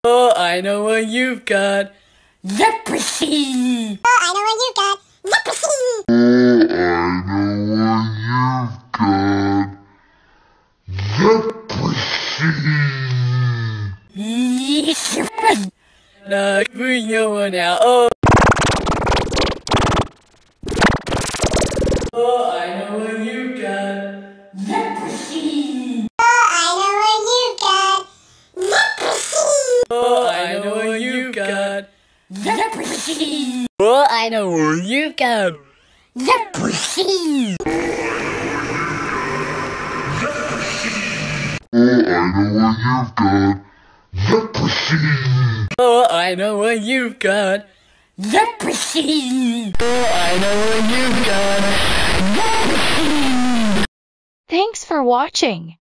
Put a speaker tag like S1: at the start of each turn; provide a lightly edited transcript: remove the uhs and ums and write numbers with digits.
S1: Oh, I know what you've got. Leprosy!
S2: Oh, I know what you've got. Leprosy!
S3: Oh, I know what you've got. Leprosy!
S1: Now bring your one out. Oh, I know what you've got. Leprosy!
S2: Oh, I know what you've got.
S1: Leprosy!
S2: Oh,
S1: Oh, I
S2: I know what you've got. Leprosy!
S1: know what you've got.
S2: Leprosy!
S3: Oh, I know what you've got.
S1: Leprosy!
S2: Oh, I know what you've got.
S1: Oh, I know what you've got.
S2: Leprosy!
S4: Thanks for watching.